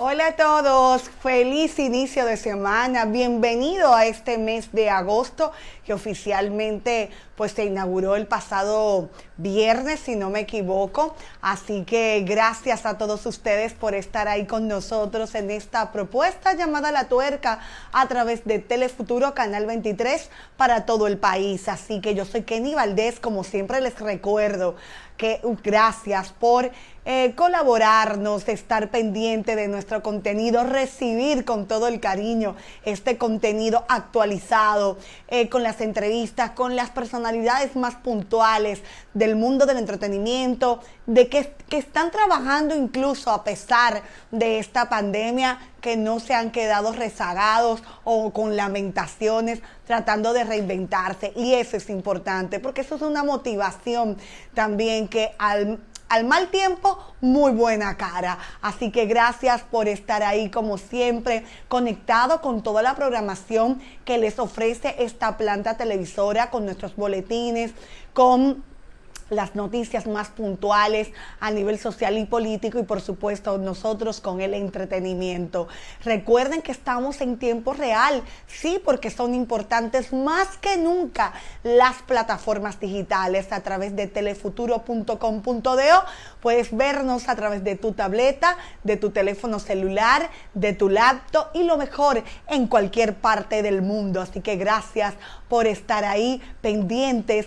Hola a todos, feliz inicio de semana, bienvenido a este mes de agosto que oficialmente pues se inauguró el pasado viernes, si no me equivoco, así que gracias a todos ustedes por estar ahí con nosotros en esta propuesta llamada La Tuerca a través de Telefuturo Canal 23 para todo el país, así que yo soy Kenny Valdés, como siempre les recuerdo que gracias por colaborarnos, estar pendiente de nuestro contenido, recibir con todo el cariño este contenido actualizado, con las entrevistas, con las personalidades más puntuales del mundo del entretenimiento, de que están trabajando incluso a pesar de esta pandemia, que no se han quedado rezagados o con lamentaciones, tratando de reinventarse. Y eso es importante, porque eso es una motivación también que al mal tiempo, muy buena cara. Así que gracias por estar ahí, como siempre, conectado con toda la programación que les ofrece esta planta televisora, con nuestros boletines, con las noticias más puntuales a nivel social y político y por supuesto nosotros con el entretenimiento. Recuerden que estamos en tiempo real, sí, porque son importantes más que nunca las plataformas digitales a través de telefuturo.com.do. Puedes vernos a través de tu tableta, de tu teléfono celular, de tu laptop y lo mejor en cualquier parte del mundo. Así que gracias por estar ahí pendientes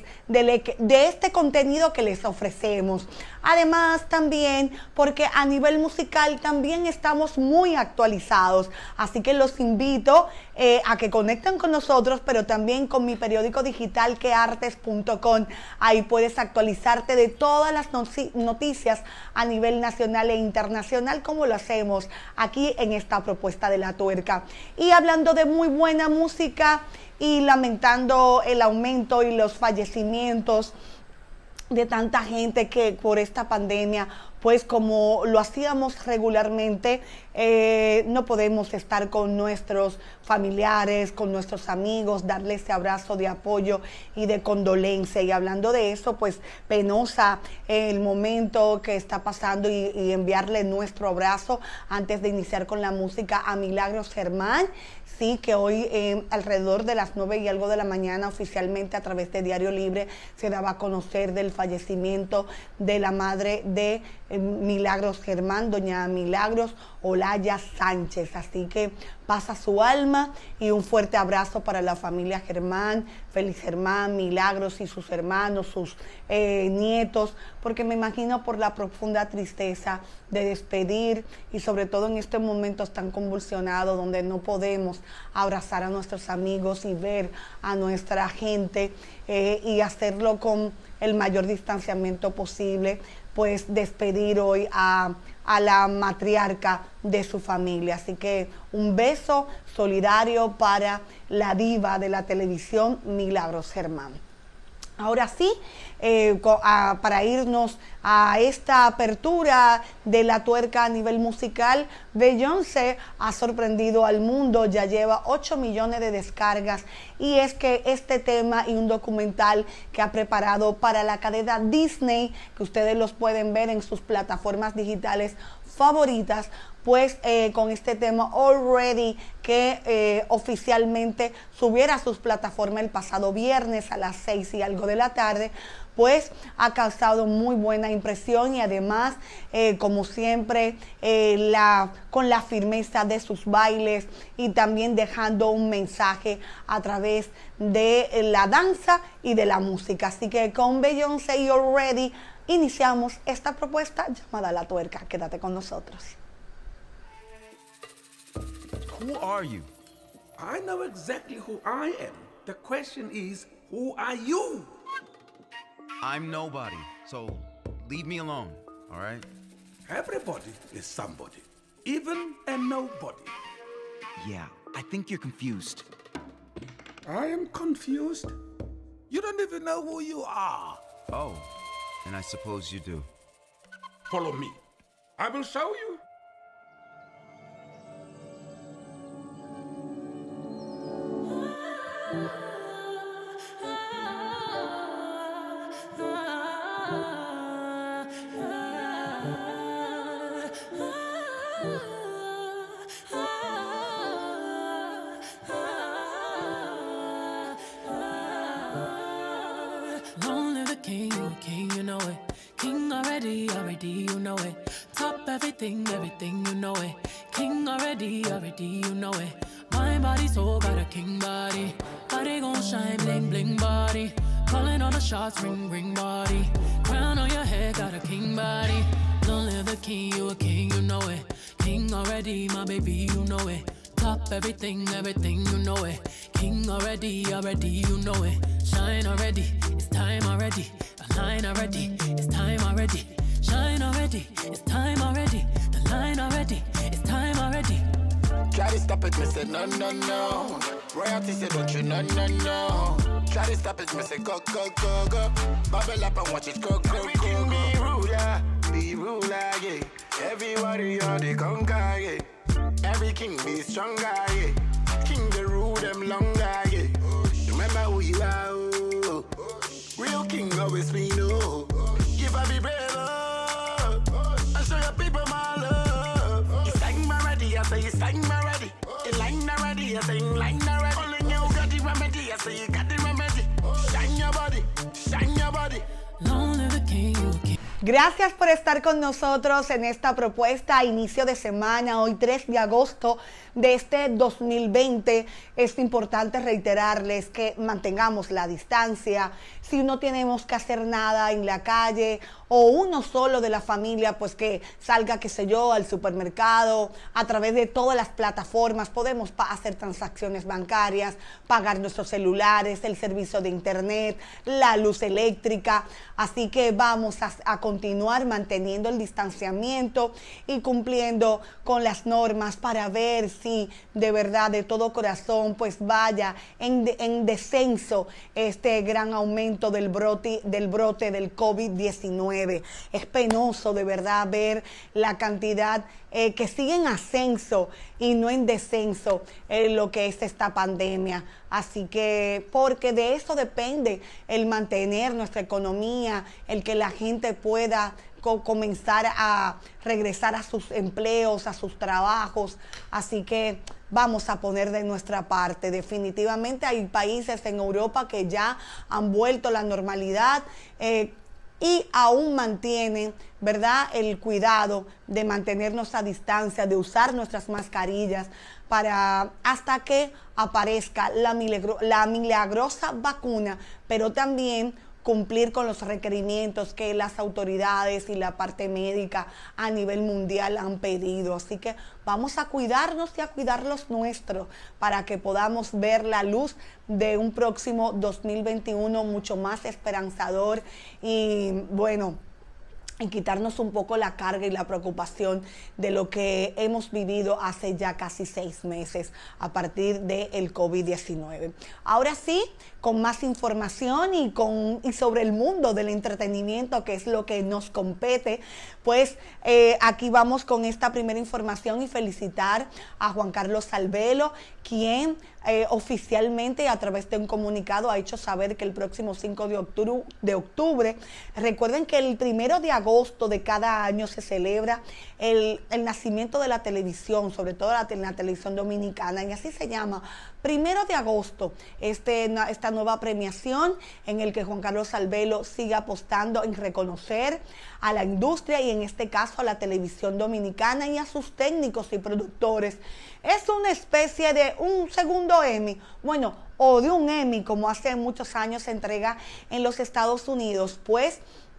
de este contenido que les ofrecemos. Además también porque a nivel musical también estamos muy actualizados, así que los invito a que conecten con nosotros, pero también con mi periódico digital queartes.com. Ahí puedes actualizarte de todas las noticias a nivel nacional e internacional, como lo hacemos aquí en esta propuesta de La Tuerca. Y hablando de muy buena música y lamentando el aumento y los fallecimientos de tanta gente que por esta pandemia, pues como lo hacíamos regularmente, no podemos estar con nuestros familiares, con nuestros amigos, darle ese abrazo de apoyo y de condolencia. Y hablando de eso, pues penosa el momento que está pasando y enviarle nuestro abrazo antes de iniciar con la música a Milagros Germán. Sí, que hoy alrededor de las 9 y algo de la mañana oficialmente a través de Diario Libre se daba a conocer del fallecimiento de la madre de Milagros Germán, doña Milagros Olaya Sánchez. Así que pasa su alma y un fuerte abrazo para la familia Germán, Félix Germán, Milagros y sus hermanos, sus nietos, porque me imagino por la profunda tristeza de despedir y sobre todo en estos momentos tan convulsionados donde no podemos abrazar a nuestros amigos y ver a nuestra gente y hacerlo con el mayor distanciamiento posible, pues despedir hoy a la matriarca de su familia. Así que un beso solidario para la diva de la televisión, Milagros Germán. Ahora sí, para irnos a esta apertura de La Tuerca a nivel musical, Beyoncé ha sorprendido al mundo, ya lleva 8 millones de descargas, y es que este tema y un documental que ha preparado para la cadena Disney, que ustedes los pueden ver en sus plataformas digitales favoritas, pues con este tema Already, que oficialmente subiera a sus plataformas el pasado viernes a las 6 y algo de la tarde, pues ha causado muy buena impresión y además, como siempre, con la firmeza de sus bailes y también dejando un mensaje a través de la danza y de la música. Así que con Beyoncé y Already iniciamos esta propuesta llamada La Tuerca. Quédate con nosotros. Who are you? I know exactly who I am. The question is, who are you? I'm nobody, so leave me alone, all right? Everybody is somebody, even a nobody. Yeah, I think you're confused. I am confused. You don't even know who you are. Oh, and I suppose you do. Follow me. I will show you. king, you a king, you know it. King already, already, you know it. Top everything, everything, you know it. King already, already, you know it. My body, soul, got a king body. Body gon' shine, bling, bling body. Calling all the shots, ring, ring body. Crown on your head, got a king body. Don't live the king, you a king, you know it. King already, my baby, you know it. Top everything, everything, you know it. King already, already, you know it. Shine already, it's time already. The line already, it's time already. Shine already, it's time already. The line already, it's time already. Try to stop it, me say no, no, no. Royalty say don't you, no, no, no. Try to stop it, me say go, go, go, go. Bubble up and watch it go, go, go, go. Be ruler, yeah. Everybody on the conquer, yeah. Every king be stronger, yeah. King the rule them longer, yeah. Remember who you are, oh. Real king always be no. Give a be brave, oh. And show your people my love. You sang my ready, I say you sang my ready. You line already, I say you line already. Only you got the remedy, I say you got the remedy. Shine your body, shine your body. Long live the king, you a king. Gracias por estar con nosotros en esta propuesta a inicio de semana, hoy 3 de agosto de este 2020. Es importante reiterarles que mantengamos la distancia. Si no tenemos que hacer nada en la calle o uno solo de la familia, pues que salga, qué sé yo, al supermercado. A través de todas las plataformas podemos hacer transacciones bancarias, pagar nuestros celulares, el servicio de internet, la luz eléctrica. Así que vamos a continuar manteniendo el distanciamiento y cumpliendo con las normas para ver si de verdad, de todo corazón, pues vaya en descenso este gran aumento del brote del COVID-19. Es penoso de verdad ver la cantidad que sigue en ascenso y no en descenso lo que es esta pandemia. Así que, porque de eso depende el mantener nuestra economía, el que la gente pueda comenzar a regresar a sus empleos, a sus trabajos. Así que vamos a poner de nuestra parte. Definitivamente hay países en Europa que ya han vuelto a la normalidad y aún mantienen, ¿verdad?, el cuidado de mantenernos a distancia, de usar nuestras mascarillas hasta que aparezca la milagrosa vacuna, pero también cumplir con los requerimientos que las autoridades y la parte médica a nivel mundial han pedido. Así que vamos a cuidarnos y a cuidar los nuestros para que podamos ver la luz de un próximo 2021 mucho más esperanzador y bueno, y quitarnos un poco la carga y la preocupación de lo que hemos vivido hace ya casi 6 meses a partir del COVID-19. Ahora sí, con más información y sobre el mundo del entretenimiento, que es lo que nos compete, pues aquí vamos con esta primera información y felicitar a Juan Carlos Albelo, quien oficialmente a través de un comunicado ha hecho saber que el próximo 5 de octubre, recuerden que el 1 de agosto de cada año se celebra el nacimiento de la televisión, sobre todo la televisión dominicana, y así se llama, 1 de agosto, esta nueva premiación en el que Juan Carlos Albelo sigue apostando en reconocer a la industria y en este caso a la televisión dominicana y a sus técnicos y productores. Es una especie de un segundo Emmy, bueno, o de un Emmy como hace muchos años se entrega en los Estados Unidos, pues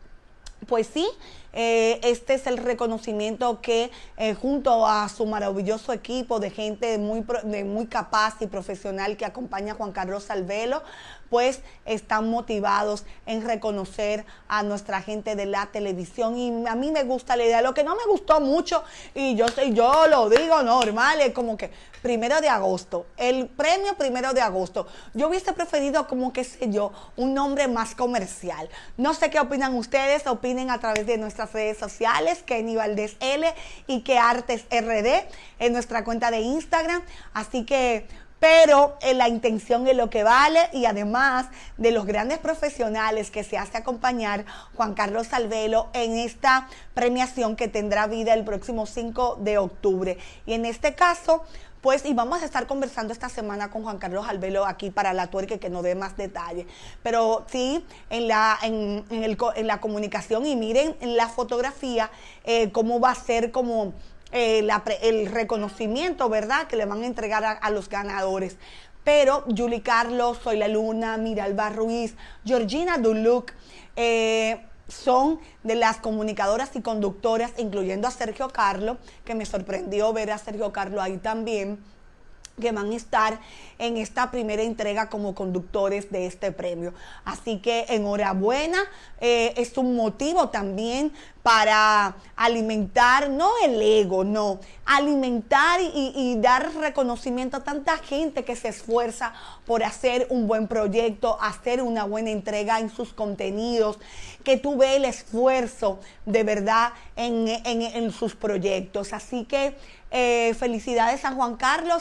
sí, este es el reconocimiento que junto a su maravilloso equipo de gente muy capaz y profesional que acompaña a Juan Carlos Albelo, pues están motivados en reconocer a nuestra gente de la televisión. Y a mí me gusta la idea. Lo que no me gustó mucho, y yo lo digo normal, es como que 1 de agosto, el premio 1 de agosto. Yo hubiese preferido como, qué sé yo, un nombre más comercial. No sé qué opinan ustedes, opinen a través de nuestras redes sociales, Kenny Valdés L y Que Artes RD, en nuestra cuenta de Instagram. Así que pero la intención es lo que vale, y además de los grandes profesionales que se hace acompañar Juan Carlos Albelo en esta premiación que tendrá vida el próximo 5 de octubre. Y en este caso, pues, y vamos a estar conversando esta semana con Juan Carlos Albelo aquí para La Tuerca, que nos dé más detalles. Pero sí, en la comunicación, y miren en la fotografía cómo va a ser como el reconocimiento, ¿verdad?, que le van a entregar a los ganadores. Pero Julie Carlos, Soy la Luna, Miralba Ruiz, Georgina Duluc, son de las comunicadoras y conductoras, incluyendo a Sergio Carlo, que me sorprendió ver a Sergio Carlo ahí también, que van a estar en esta primera entrega como conductores de este premio. Así que enhorabuena, es un motivo también para alimentar, no el ego, no, alimentar y dar reconocimiento a tanta gente que se esfuerza por hacer un buen proyecto, hacer una buena entrega en sus contenidos, que tú ves el esfuerzo de verdad en sus proyectos. Así que felicidades a Juan Carlos.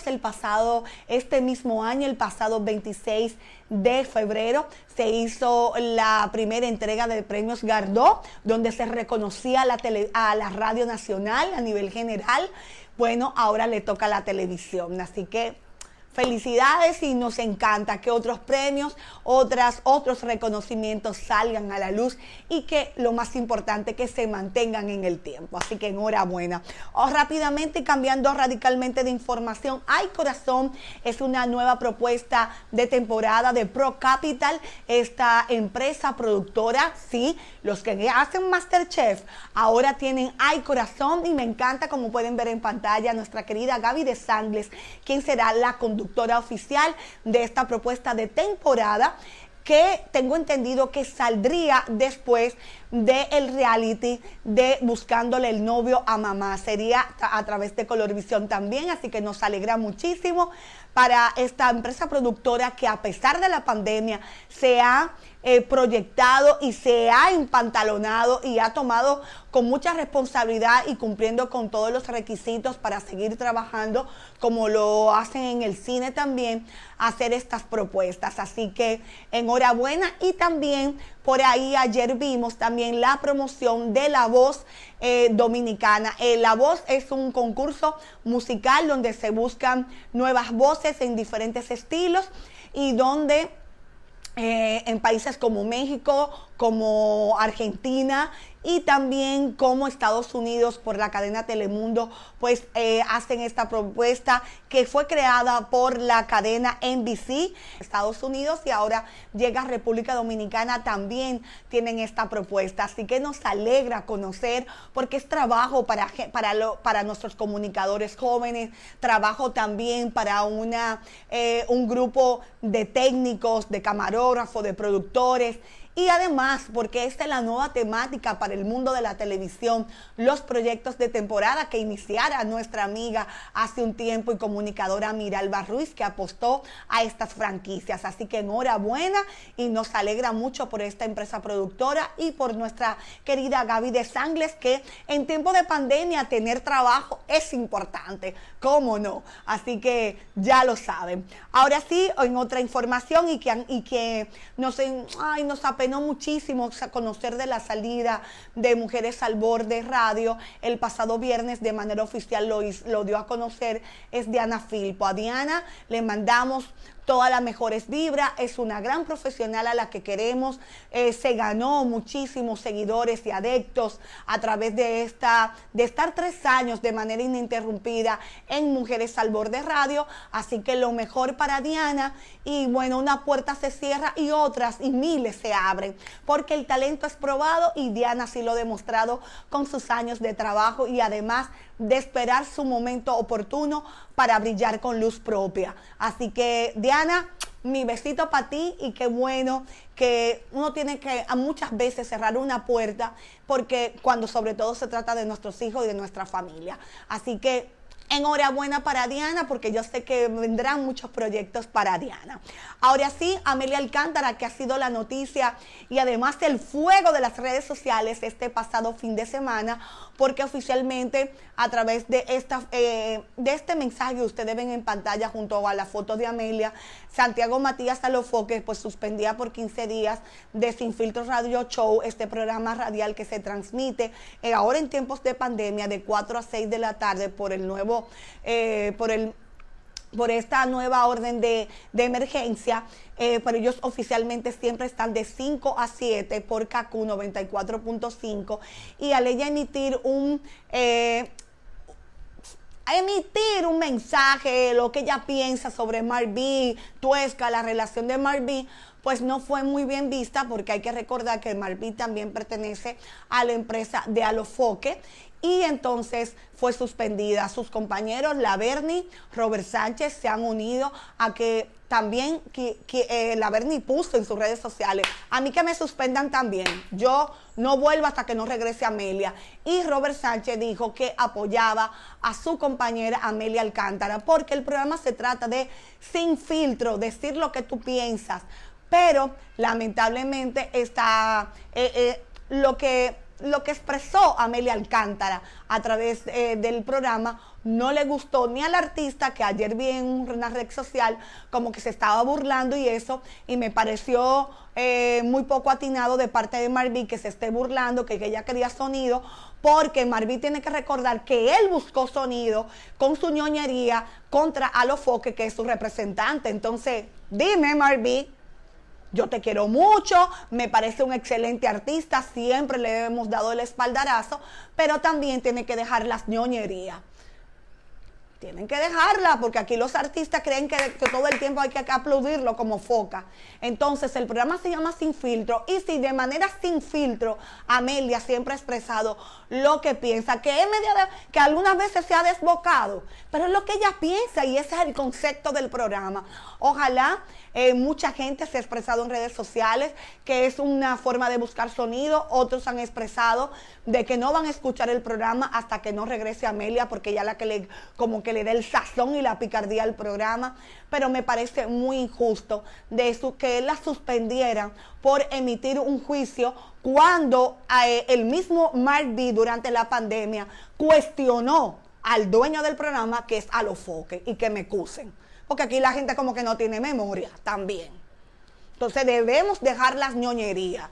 Este mismo año, el pasado 26 de febrero, se hizo la primera entrega de premios Gardó, donde se reconocía a la Radio Nacional a nivel general. Bueno, ahora le toca a la televisión, así que felicidades, y nos encanta que otros premios, otros reconocimientos salgan a la luz, y que lo más importante, que se mantengan en el tiempo. Así que enhorabuena. Rápidamente, cambiando radicalmente de información, Ay Corazón es una nueva propuesta de temporada de Pro Capital, esta empresa productora, sí, los que hacen MasterChef ahora tienen Ay Corazón, y me encanta, como pueden ver en pantalla, nuestra querida Gaby de Sangles, quien será la conductora oficial de esta propuesta de temporada, que tengo entendido que saldría después del reality de Buscándole el Novio a Mamá. Sería a través de Colorvisión también, así que nos alegra muchísimo para esta empresa productora, que a pesar de la pandemia se ha proyectado y se ha empantalonado y ha tomado con mucha responsabilidad y cumpliendo con todos los requisitos para seguir trabajando, como lo hacen en el cine también, hacer estas propuestas. Así que enhorabuena. Y también por ahí ayer vimos también la promoción de La Voz Dominicana. La Voz es un concurso musical donde se buscan nuevas voces en diferentes estilos, y donde en países como México, como Argentina y también como Estados Unidos, por la cadena Telemundo, pues hacen esta propuesta que fue creada por la cadena NBC Estados Unidos, y ahora llega a República Dominicana, también tienen esta propuesta. Así que nos alegra conocer, porque es trabajo para nuestros comunicadores jóvenes, trabajo también para un grupo de técnicos, de camarógrafos, de productores. Y además, porque esta es la nueva temática para el mundo de la televisión, los proyectos de temporada que iniciara nuestra amiga hace un tiempo y comunicadora Miralba Ruiz, que apostó a estas franquicias. Así que enhorabuena, y nos alegra mucho por esta empresa productora y por nuestra querida Gaby de Sangles, que en tiempo de pandemia tener trabajo es importante, ¿cómo no? Así que ya lo saben. Ahora sí, en otra información y que nos apenó muchísimo conocer de la salida de Mujeres al Borde Radio el pasado viernes, de manera oficial lo dio a conocer, es Diana Filpo. A Diana le mandamos todas las mejores vibras, es una gran profesional a la que queremos, se ganó muchísimos seguidores y adeptos a través de estar 3 años de manera ininterrumpida en Mujeres al Borde Radio. Así que lo mejor para Diana, y bueno, una puerta se cierra y otras y miles se abren, porque el talento es probado, y Diana sí lo ha demostrado con sus años de trabajo, y además de esperar su momento oportuno para brillar con luz propia. Así que Diana, mi besito para ti, y qué bueno que uno tiene que muchas veces cerrar una puerta, porque cuando sobre todo se trata de nuestros hijos y de nuestra familia. Así que enhorabuena para Diana, porque yo sé que vendrán muchos proyectos para Diana. Ahora sí, Amelia Alcántara, que ha sido la noticia y además el fuego de las redes sociales este pasado fin de semana, porque oficialmente a través de este mensaje que ustedes ven en pantalla junto a la foto de Amelia, Santiago Matías Alofoque pues suspendía por 15 días de Sin Filtro Radio Show, este programa radial que se transmite ahora en tiempos de pandemia de 4 a 6 de la tarde por el nuevo, por esta nueva orden de emergencia, pero ellos oficialmente siempre están de 5 a 7 por KQ 94.5, y al ella emitir un mensaje, lo que ella piensa sobre Marví, Tuesca, la relación de Marví, pues no fue muy bien vista, porque hay que recordar que Marví también pertenece a la empresa de Alofoque, y entonces fue suspendida. Sus compañeros, la Berni, Robert Sánchez, se han unido a que también la Berni puso en sus redes sociales: a mí que me suspendan también, yo no vuelvo hasta que no regrese Amelia. Y Robert Sánchez dijo que apoyaba a su compañera Amelia Alcántara, porque el programa se trata de sin filtro, decir lo que tú piensas, pero lamentablemente está lo que expresó Amelia Alcántara a través del programa no le gustó ni al artista, que ayer vi en una red social como que se estaba burlando y eso, y me pareció muy poco atinado de parte de Marví que se esté burlando, que ella quería sonido, porque Marví tiene que recordar que él buscó sonido con su ñoñería contra Alofoque, que es su representante. Entonces, dime, Marví, yo te quiero mucho, me parece un excelente artista, siempre le hemos dado el espaldarazo, pero también tiene que dejar las ñoñerías. Tienen que dejarla, porque aquí los artistas creen que todo el tiempo hay que aplaudirlo como foca. Entonces el programa se llama Sin Filtro, y si de manera sin filtro Amelia siempre ha expresado lo que piensa, que es que algunas veces se ha desbocado, pero es lo que ella piensa, y ese es el concepto del programa. Ojalá mucha gente se ha expresado en redes sociales que es una forma de buscar sonido. Otros han expresado de que no van a escuchar el programa hasta que no regrese Amelia, porque ella la que como que le dé el sazón y la picardía al programa. Pero me parece muy injusto de eso, que la suspendieran por emitir un juicio cuando el mismo Marví durante la pandemia cuestionó al dueño del programa, que es Alofoque, y que me excusen, porque aquí la gente como que no tiene memoria también. Entonces debemos dejar las ñoñerías.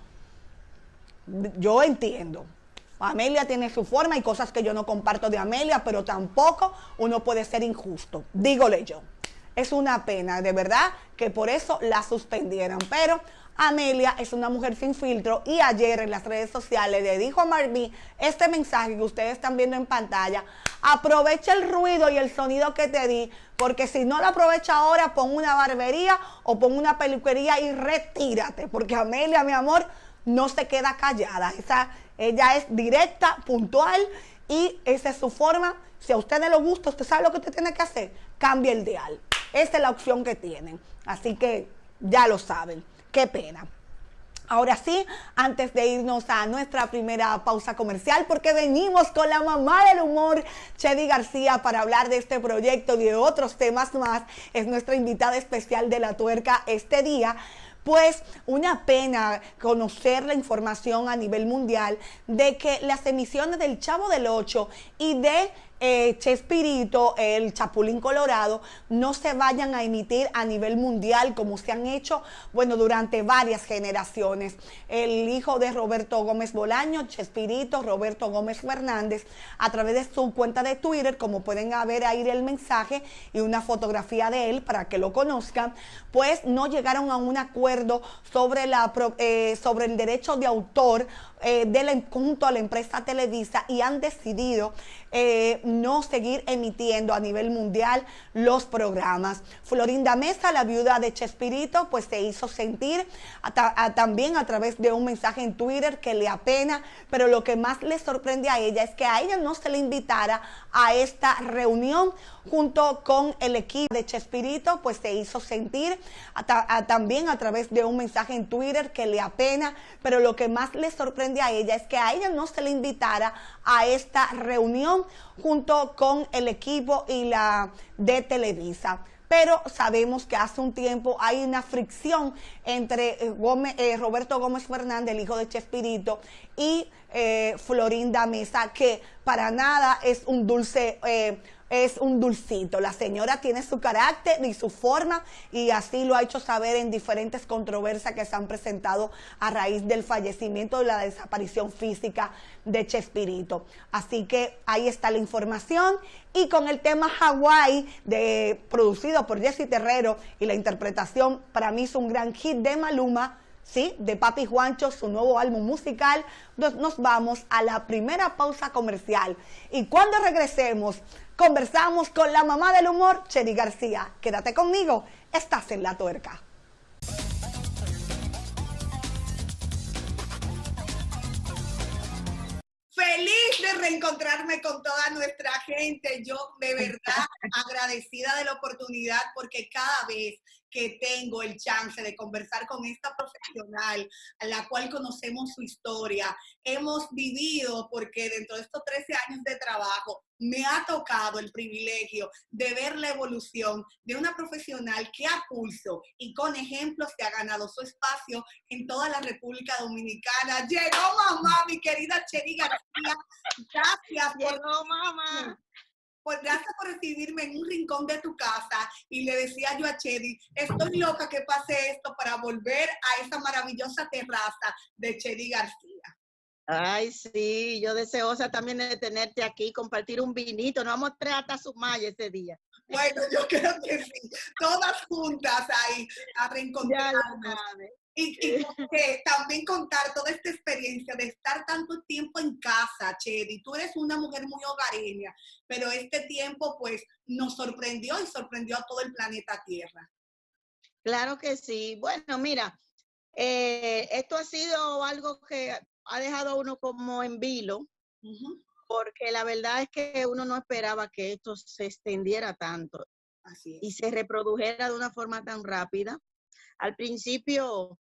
Yo entiendo, Amelia tiene su forma, y cosas que yo no comparto de Amelia, pero tampoco uno puede ser injusto, dígole yo. Es una pena, de verdad, que por eso la suspendieran, pero Amelia es una mujer sin filtro, y ayer en las redes sociales le dijo a Marví este mensaje que ustedes están viendo en pantalla: aprovecha el ruido y el sonido que te di, porque si no lo aprovecha ahora, pon una barbería o pon una peluquería y retírate, porque Amelia, mi amor, no se queda callada. Ella es directa, puntual, y esa es su forma. Si a usted no le gusta, usted sabe lo que usted tiene que hacer: cambie el dial. Esa es la opción que tienen, así que ya lo saben. Qué pena. Ahora sí, antes de irnos a nuestra primera pausa comercial, porque venimos con la mamá del humor, Chedi García, para hablar de este proyecto y de otros temas más. Es nuestra invitada especial de La Tuerca este día. Pues una pena conocer la información a nivel mundial de que las emisiones del Chavo del Ocho y de Chespirito, el Chapulín Colorado, no se vayan a emitir a nivel mundial como se han hecho, bueno, durante varias generaciones. El hijo de Roberto Gómez Bolaño, Chespirito, Roberto Gómez Fernández, a través de su cuenta de Twitter, como pueden ver ahí el mensaje y una fotografía de él para que lo conozcan, pues no llegaron a un acuerdo sobre el derecho de autor junto a la empresa Televisa, y han decidido no seguir emitiendo a nivel mundial los programas. Florinda Mesa, la viuda de Chespirito, pues se hizo sentir también a través de un mensaje en Twitter que le apena, pero lo que más le sorprende a ella es que a ella no se le invitara a esta reunión junto con el equipo de Chespirito. Pues se hizo sentir también a través de un mensaje en Twitter que le apena, pero lo que más le sorprende a ella es que a ella no se le invitara a esta reunión junto con el equipo y la de Televisa. Pero sabemos que hace un tiempo hay una fricción entre Roberto Gómez Fernández, el hijo de Chespirito, y Florinda Mesa, que para nada es un dulce es un dulcito. La señora tiene su carácter y su forma y así lo ha hecho saber en diferentes controversias que se han presentado a raíz del fallecimiento y la desaparición física de Chespirito. Así que ahí está la información. Y con el tema Hawái, producido por Jessy Terrero, y la interpretación para mí es un gran hit de Maluma, ¿sí?, de Papi Juancho, su nuevo álbum musical. Nos vamos a la primera pausa comercial. Y cuando regresemos, conversamos con la mamá del humor, Chedi García. Quédate conmigo, estás en La Tuerca. Feliz de reencontrarme con toda nuestra gente. Yo de verdad agradecida de la oportunidad porque cada vez que tengo el chance de conversar con esta profesional a la cual conocemos su historia, hemos vivido, porque dentro de estos 13 años de trabajo me ha tocado el privilegio de ver la evolución de una profesional que a pulso y con ejemplos se ha ganado su espacio en toda la República Dominicana. Llegó mamá, mi querida Chedi García. Gracias Llegó mamá. Pues gracias por recibirme en un rincón de tu casa. Y le decía yo a Chedi, estoy loca que pase esto para volver a esa maravillosa terraza de Chedi García. Ay, sí, yo deseosa también de tenerte aquí, compartir un vinito. Nos vamos a traer hasta su malla ese día. Bueno, yo creo que sí. Todas juntas ahí a reencontrarnos. Y que también contar toda esta experiencia de estar tanto tiempo en casa, Chedi. Tú eres una mujer muy hogareña, pero este tiempo pues nos sorprendió y sorprendió a todo el planeta Tierra. Claro que sí. Bueno, mira, esto ha sido algo que ha dejado a uno como en vilo, porque la verdad es que uno no esperaba que esto se extendiera tanto. Así es. Y se reprodujera de una forma tan rápida. Al principio,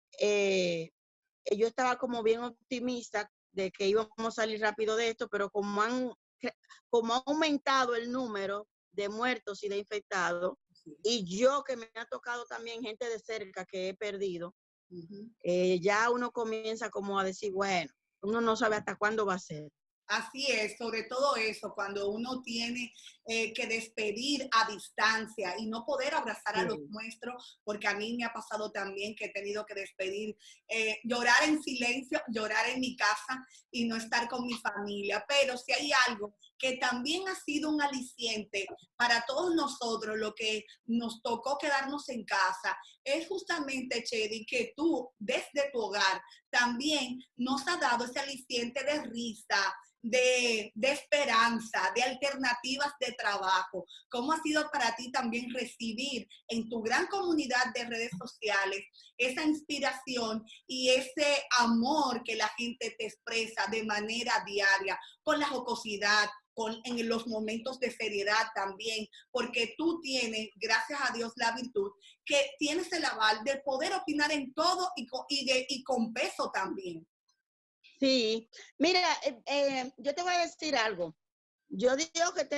yo estaba como bien optimista de que íbamos a salir rápido de esto, pero como ha aumentado el número de muertos y de infectados, y yo que me ha tocado también gente de cerca que he perdido, ya uno comienza como a decir, bueno, uno no sabe hasta cuándo va a ser. Así es, sobre todo eso, cuando uno tiene que despedir a distancia y no poder abrazar a los nuestros, porque a mí me ha pasado también que he tenido que despedir, llorar en silencio, llorar en mi casa y no estar con mi familia. Pero si hay algo que también ha sido un aliciente para todos nosotros, lo que nos tocó quedarnos en casa, es justamente, Chedi, que tú desde tu hogar también nos ha dado ese aliciente de risa, de esperanza, de alternativas de trabajo. ¿Cómo ha sido para ti también recibir en tu gran comunidad de redes sociales esa inspiración y ese amor que la gente te expresa de manera diaria, con la jocosidad, en los momentos de seriedad también, porque tú tienes, gracias a Dios, la virtud que tienes el aval de poder opinar en todo y con peso también? Sí, mira, yo te voy a decir algo. Yo digo que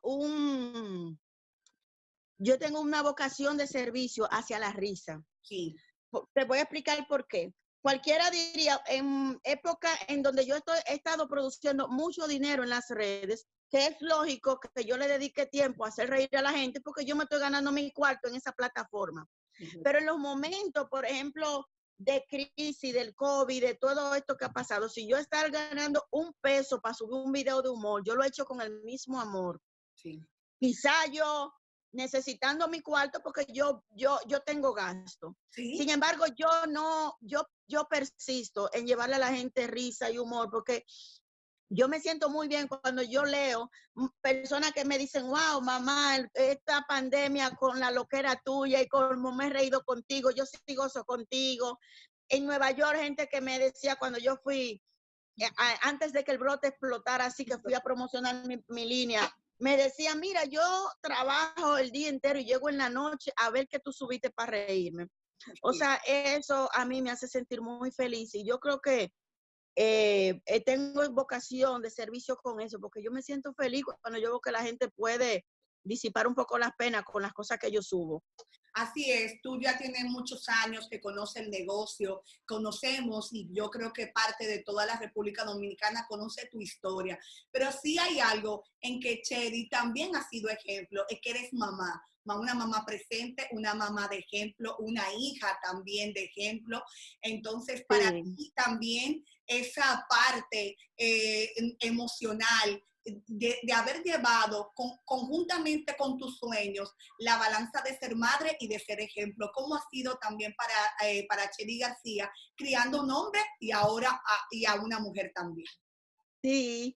yo tengo una vocación de servicio hacia la risa. Sí. Te voy a explicar por qué. Cualquiera diría, en época en donde yo he estado produciendo mucho dinero en las redes, que es lógico que yo le dedique tiempo a hacer reír a la gente porque yo me estoy ganando mi cuarto en esa plataforma. Pero en los momentos, por ejemplo, de crisis, del COVID, de todo esto que ha pasado, si yo estar ganando un peso para subir un video de humor, yo lo he hecho con el mismo amor. Sí. Quizá yo necesitando mi cuarto porque yo tengo gasto. ¿Sí? Sin embargo, yo persisto en llevarle a la gente risa y humor porque yo me siento muy bien cuando yo leo personas que me dicen, wow, mamá, esta pandemia con la loquera tuya y como me he reído contigo, yo sí gozo contigo. En Nueva York, gente que me decía cuando yo fui, antes de que el brote explotara, así que fui a promocionar mi línea, me decía, mira, yo trabajo el día entero y llego en la noche a ver que tú subiste para reírme. O sea, eso a mí me hace sentir muy feliz y yo creo que tengo vocación de servicio con eso, porque yo me siento feliz cuando yo veo que la gente puede disipar un poco las penas con las cosas que yo subo. Así es, tú ya tienes muchos años que conoces el negocio, conocemos y yo creo que parte de toda la República Dominicana conoce tu historia, pero sí hay algo en que Chedi también ha sido ejemplo, es que eres mamá, una mamá presente, una mamá de ejemplo, una hija también de ejemplo, entonces para Sí. ti también esa parte emocional, de haber llevado conjuntamente con tus sueños la balanza de ser madre y de ser ejemplo. ¿Cómo ha sido también para Chedi García criando un hombre y ahora y a una mujer también? Sí,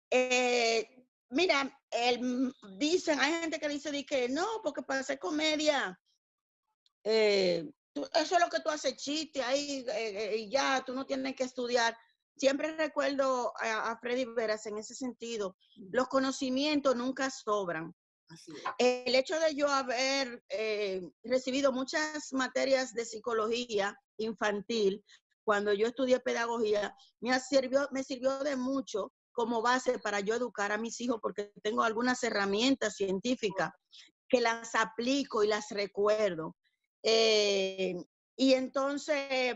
mira, dicen, hay gente que dice di que no, porque para hacer comedia, eso es lo que tú haces chiste ahí y ya, tú no tienes que estudiar. Siempre recuerdo a Freddy Veras en ese sentido, los conocimientos nunca sobran. Así es. El hecho de yo haber recibido muchas materias de psicología infantil cuando yo estudié pedagogía, me sirvió de mucho como base para yo educar a mis hijos porque tengo algunas herramientas científicas que las aplico y las recuerdo. Eh, y entonces,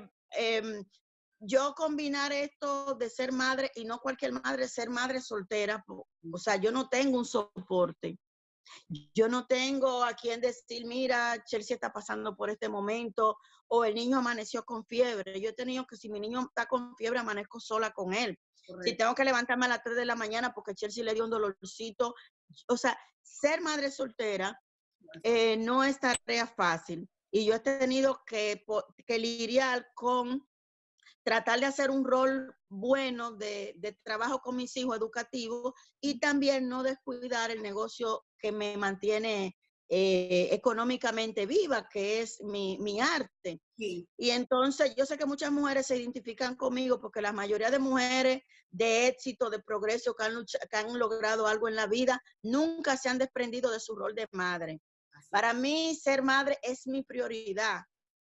yo combinar esto de ser madre y no cualquier madre, ser madre soltera, o sea, yo no tengo un soporte. Yo no tengo a quien decir, mira, Chelsea está pasando por este momento, o el niño amaneció con fiebre. Yo he tenido que, si mi niño está con fiebre, amanezco sola con él. Correcto. Si tengo que levantarme a las 3 de la mañana porque Chelsea le dio un dolorcito. O sea, ser madre soltera no es tarea fácil. Y yo he tenido que lidiar con tratar de hacer un rol bueno de trabajo con mis hijos educativos y también no descuidar el negocio que me mantiene económicamente viva, que es mi arte. Sí. Y entonces yo sé que muchas mujeres se identifican conmigo porque la mayoría de mujeres de éxito, de progreso, que han logrado algo en la vida, nunca se han desprendido de su rol de madre. Para mí, ser madre es mi prioridad.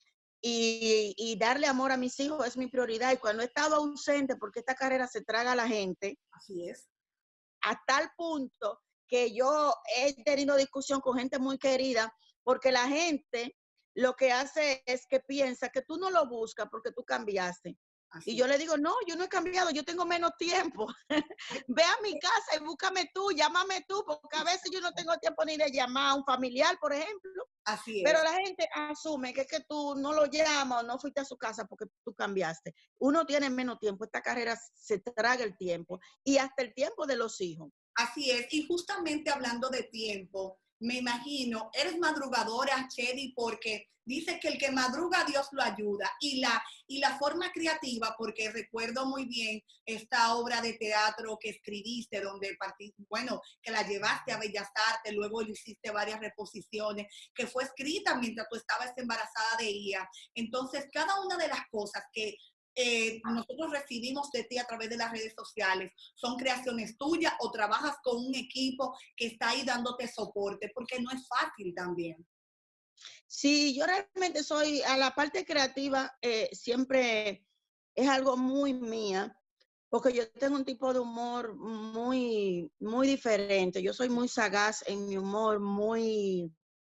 Y darle amor a mis hijos es mi prioridad. Y cuando he estado ausente, porque esta carrera se traga a la gente, así es, a tal punto que yo he tenido discusión con gente muy querida, porque la gente lo que hace es que piensa que tú no lo buscas porque tú cambiaste. Así. Y yo le digo, no, yo no he cambiado, yo tengo menos tiempo. Ve a mi casa y búscame tú, llámame tú, porque a veces yo no tengo tiempo ni de llamar a un familiar, por ejemplo. Así es. Pero la gente asume que es que tú no lo llamas o no fuiste a su casa porque tú cambiaste. Uno tiene menos tiempo, esta carrera se traga el tiempo y hasta el tiempo de los hijos. Así es, y justamente hablando de tiempo, me imagino, eres madrugadora, Chedi, porque dice que el que madruga Dios lo ayuda, y la forma creativa, porque recuerdo muy bien esta obra de teatro que escribiste, donde bueno, que la llevaste a Bellas Artes, luego le hiciste varias reposiciones, que fue escrita mientras tú estabas embarazada de Ia. Entonces, cada una de las cosas que nosotros recibimos de ti a través de las redes sociales, ¿son creaciones tuyas o trabajas con un equipo que está ahí dándote soporte? Porque no es fácil también. Sí, yo realmente soy, a la parte creativa, siempre es algo muy mía, porque yo tengo un tipo de humor muy, muy diferente. Yo soy muy sagaz en mi humor, muy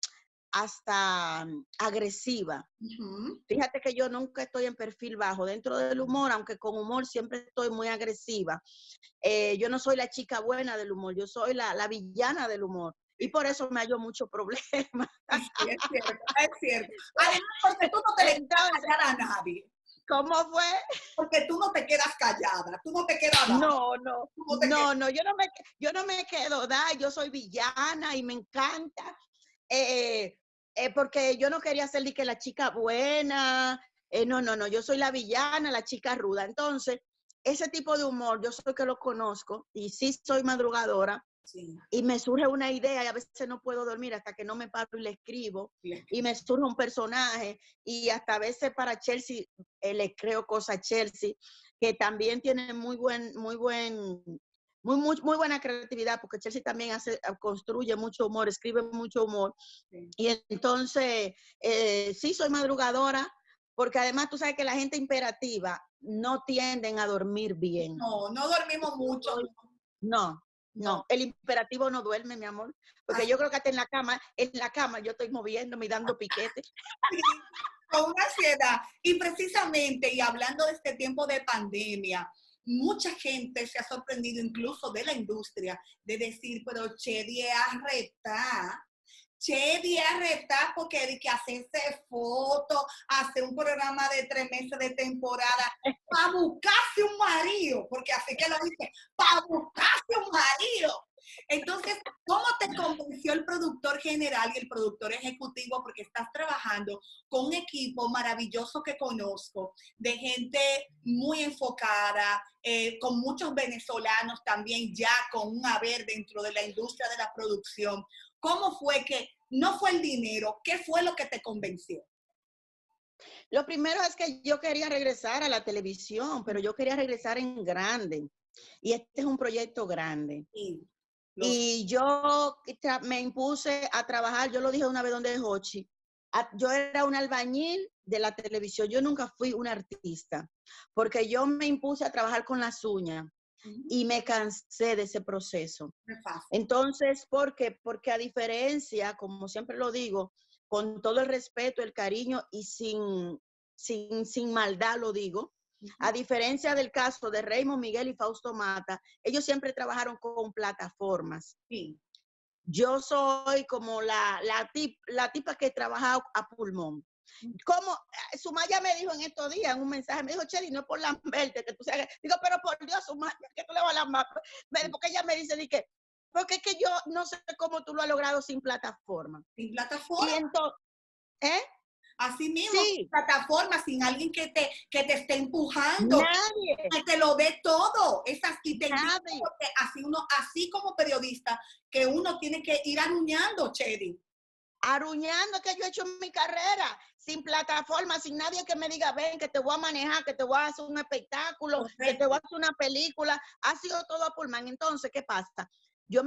hasta agresiva. Fíjate que yo nunca estoy en perfil bajo dentro del humor, aunque con humor siempre estoy muy agresiva. Yo no soy la chica buena del humor, yo soy la villana del humor. Y por eso me hallo mucho problema. Sí, es cierto, es cierto. Además, porque tú no te le quedas callada a nadie. ¿Cómo fue? Porque tú no te quedas callada, tú no te quedas dada. No, yo no me quedo dada, yo soy villana y me encanta. Porque yo no quería ser ni que la chica buena, no, yo soy la villana, la chica ruda. Entonces, ese tipo de humor, yo soy que lo conozco y sí soy madrugadora. Sí. Y me surge una idea y a veces no puedo dormir hasta que no me paro y le escribo. Sí. Y me surge un personaje y hasta a veces para Chelsea le creo cosas a Chelsea, que también tiene muy buena creatividad, porque Chelsea también construye mucho humor, escribe mucho humor. Sí. Y entonces, sí soy madrugadora, porque además tú sabes que la gente imperativa no tienden a dormir bien. No dormimos mucho. No. No, el imperativo no duerme, mi amor, porque yo creo que hasta en la cama yo estoy moviéndome y dando piquetes. Con una ansiedad. Y precisamente, y hablando de este tiempo de pandemia, mucha gente se ha sorprendido, incluso de la industria, de decir, pero Chedi es arreta. Chedi es arreta porque hay que hacerse fotos, hacer un programa de 3 meses de temporada para buscarse un marido, porque así que lo dice, para buscarse un marido. Entonces, ¿cómo te convenció el productor general y el productor ejecutivo? Porque estás trabajando con un equipo maravilloso que conozco, de gente muy enfocada, con muchos venezolanos también ya con un haber dentro de la industria de la producción. ¿Cómo fue que no fue el dinero? ¿Qué fue lo que te convenció? Lo primero es que yo quería regresar a la televisión, pero yo quería regresar en grande. Y este es un proyecto grande. Sí. Y yo me impuse a trabajar, yo lo dije una vez donde es Hochi, yo era un albañil de la televisión, yo nunca fui una artista, porque yo me impuse a trabajar con las uñas y me cansé de ese proceso. Entonces, ¿por qué? Porque a diferencia, como siempre lo digo, con todo el respeto, el cariño y sin maldad lo digo, a diferencia del caso de Raymond Miguel y Fausto Mata, ellos siempre trabajaron con plataformas. Sí. Yo soy como la tipa que trabaja a pulmón. Como Sumaya me dijo en estos días, en un mensaje, me dijo, Chedi, no es por lamberte, que tú seas... Digo, pero por Dios, Sumaya, que tú le vas a lambar. Porque ella me dice, porque es que yo no sé cómo tú lo has logrado sin plataforma. Sin plataforma. Y entonces, Así mismo, sí. Sin plataforma, sin alguien que te esté empujando. Nadie. Que te lo dé todo. Es así, Nadie. Porque así como periodista, que uno tiene que ir aruñando, Chedi. Aruñando que yo he hecho en mi carrera, sin plataforma, sin nadie que me diga, ven, que te voy a manejar, que te voy a hacer un espectáculo, Correcto. que te voy a hacer una película. Ha sido todo a pulmón. Entonces, ¿qué pasa? Yo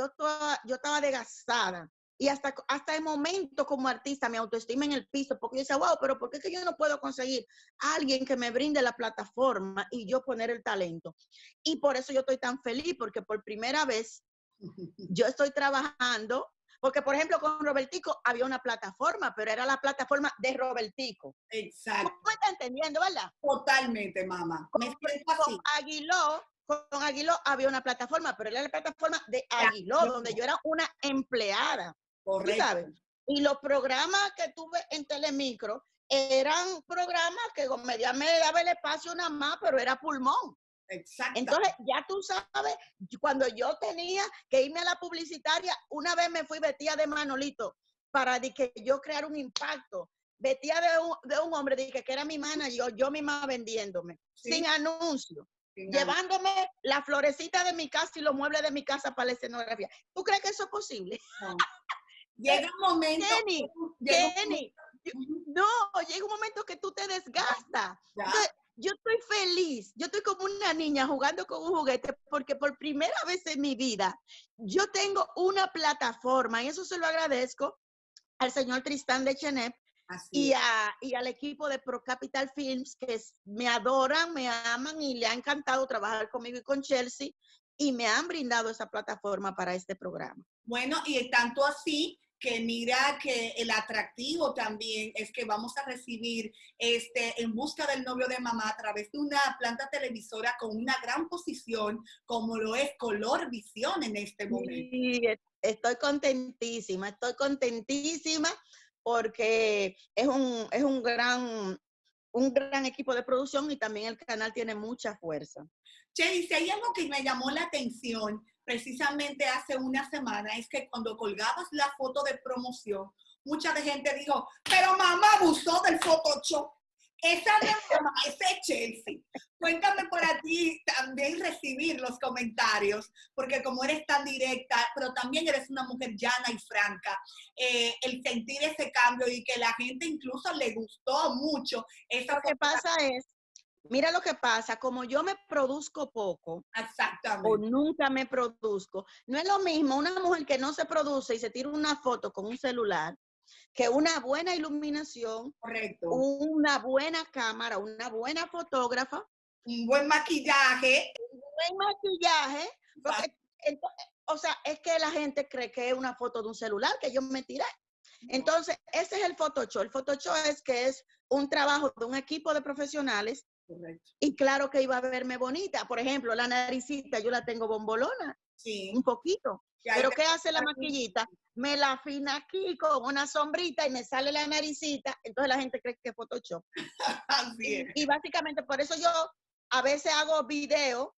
estaba desgastada. Y hasta el momento como artista, mi autoestima en el piso, porque yo decía, wow, pero ¿por qué es que yo no puedo conseguir a alguien que me brinde la plataforma y yo poner el talento? Y por eso yo estoy tan feliz, porque por primera vez yo estoy trabajando, porque por ejemplo con Robertico había una plataforma, pero era la plataforma de Robertico. Exacto. ¿Tú me estás entendiendo, verdad? Totalmente, mamá. Me siento así. Con Aguiló había una plataforma, pero era la plataforma de Aguiló, donde yo era una empleada. Correcto. ¿Tú sabes? Y los programas que tuve en Telemicro eran programas que me daba el espacio nada más, pero era pulmón. Exacto. Entonces, ya tú sabes, cuando yo tenía que irme a la publicitaria, una vez me fui vestida de Manolito para que yo creara un impacto. Vestida de un hombre, dije que era mi manager, yo misma vendiéndome, ¿sí? Sin anuncio. Llevándome la florecita de mi casa y los muebles de mi casa para la escenografía. ¿Tú crees que eso es posible? No. Llega un momento. Kenny, llega un momento que tú te desgastas. Entonces, yo estoy feliz, yo estoy como una niña jugando con un juguete porque por primera vez en mi vida yo tengo una plataforma y eso se lo agradezco al señor Tristán de Chenet y al equipo de Pro Capital Films que me adoran, me aman y le ha encantado trabajar conmigo y con Chelsea y me han brindado esa plataforma para este programa. Bueno, y tanto así que mira que el atractivo también es que vamos a recibir En Busca del Novio de Mamá a través de una planta televisora con una gran posición como lo es Color Visión en este momento. Sí, estoy contentísima porque es un gran equipo de producción y también el canal tiene mucha fuerza. Chedi, si hay algo que me llamó la atención precisamente hace una semana es que cuando colgabas la foto de promoción, mucha gente dijo, pero mamá abusó del Photoshop. Esa no es mamá, ese es Chelsea. Cuéntame para ti también recibir los comentarios, porque como eres tan directa, pero también eres una mujer llana y franca, el sentir ese cambio y que la gente incluso le gustó mucho. Lo que pasa es, mira lo que pasa, como yo me produzco poco, exactamente, o nunca me produzco, no es lo mismo una mujer que no se produce y se tira una foto con un celular, que una buena iluminación, correcto, una buena cámara, una buena fotógrafa, un buen maquillaje, porque O sea, es que la gente cree que es una foto de un celular que yo me tiré. Entonces, ese es el Photoshop. El Photoshop es que es un trabajo de un equipo de profesionales. Correcto. Y claro que iba a verme bonita. Por ejemplo, la naricita yo la tengo bombolona, Sí. un poquito. Y ahí Pero te- ¿qué hace la maquillita? Me la afina aquí con una sombrita y me sale la naricita. Entonces la gente cree que es Photoshop. Así es. Y básicamente por eso yo a veces hago video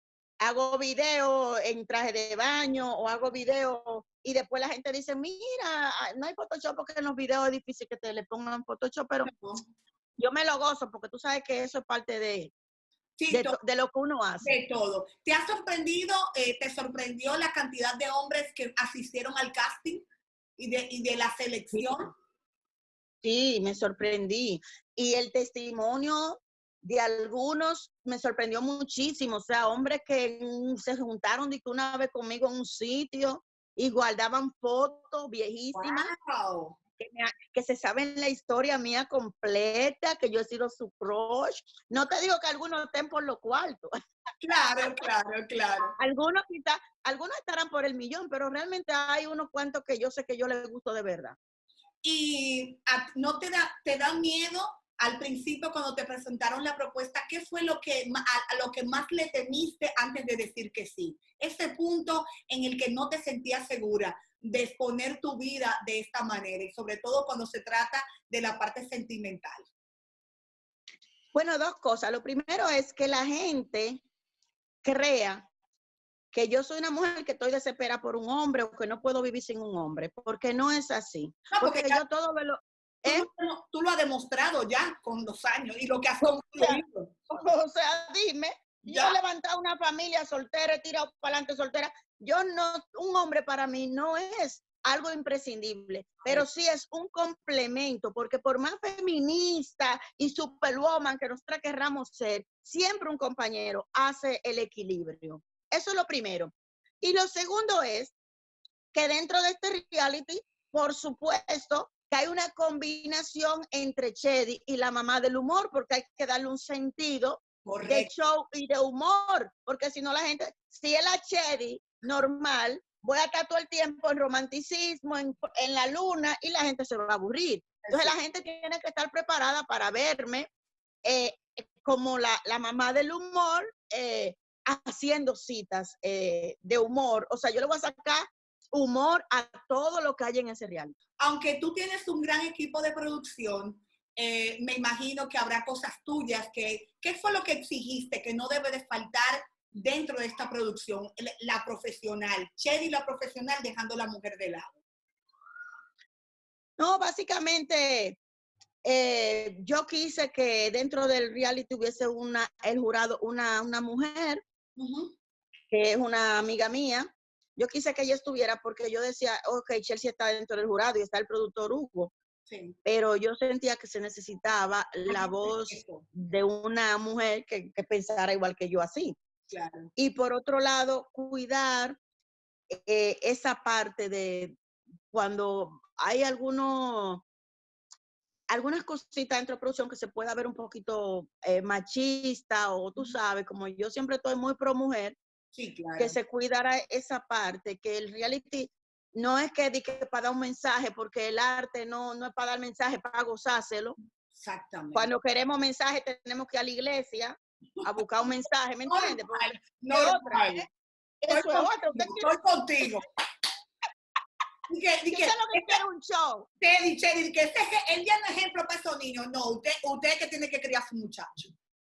en traje de baño o hago video y después la gente dice, mira, no hay Photoshop porque en los videos es difícil que te le pongan Photoshop, pero yo me lo gozo porque tú sabes que eso es parte Sí, de lo que uno hace. de todo. ¿Te ha sorprendido, te sorprendió la cantidad de hombres que asistieron al casting y de la selección? Sí, me sorprendí. Y el testimonio de algunos me sorprendió muchísimo. O sea, hombres que se juntaron de que una vez conmigo en un sitio y guardaban fotos viejísimas. Wow. Que se saben la historia mía completa, que yo he sido su crush. No te digo que algunos estén por los cuartos. Claro, claro, claro. Algunos estarán por el millón, pero realmente hay unos cuantos que yo sé que yo les gusto de verdad. ¿Y no te da miedo al principio cuando te presentaron la propuesta? ¿Qué fue lo que, a lo que más le temiste antes de decir que sí? Ese punto en el que no te sentías segura de exponer tu vida de esta manera y sobre todo cuando se trata de la parte sentimental. Bueno, dos cosas. Lo primero es que la gente crea que yo soy una mujer que estoy desesperada por un hombre o que no puedo vivir sin un hombre, porque no es así. No, porque yo todo me lo... Tú lo has demostrado ya con los años y lo que has construido. O sea, dime, Ya. yo he levantado una familia soltera, he tirado para adelante soltera. Un hombre para mí no es algo imprescindible, pero sí es un complemento, porque por más feminista y superwoman que nosotras querramos ser, siempre un compañero hace el equilibrio. Eso es lo primero. Y lo segundo es que dentro de este reality, por supuesto, que hay una combinación entre Chedi y la mamá del humor, porque hay que darle un sentido de show y de humor, porque si no la gente, si es la Chedi normal, voy a estar todo el tiempo en romanticismo, en la luna, y la gente se va a aburrir. Entonces la gente tiene que estar preparada para verme como la mamá del humor, haciendo citas de humor. O sea, yo le voy a sacar humor a todo lo que hay en ese reality. Aunque tú tienes un gran equipo de producción, me imagino que habrá cosas tuyas ¿qué fue lo que exigiste que no debe de faltar dentro de esta producción? La profesional, Chedi la profesional, dejando a la mujer de lado. No, básicamente yo quise que dentro del reality tuviese el jurado una mujer, que es una amiga mía. Yo quise que ella estuviera porque yo decía, ok, Chelsea está dentro del jurado y está el productor Hugo. Sí. Pero yo sentía que se necesitaba la voz de una mujer que pensara igual que yo así. Claro. Y por otro lado, cuidar esa parte de cuando hay algunas cositas dentro de producción que se pueda ver un poquito machista o tú sabes, como yo siempre estoy muy pro mujer, sí, claro, que se cuidara esa parte, que el reality no es que para dar un mensaje, porque el arte no es para dar mensaje, para gozárselo. Exactamente. Cuando queremos mensaje tenemos que ir a la iglesia a buscar un mensaje, ¿me entiendes? No, eso es otro. Estoy contigo. Yo sé lo que quiero un show. Chedi, que él ya no es ejemplo para esos niños. No, usted es que tiene que criar a su muchacho.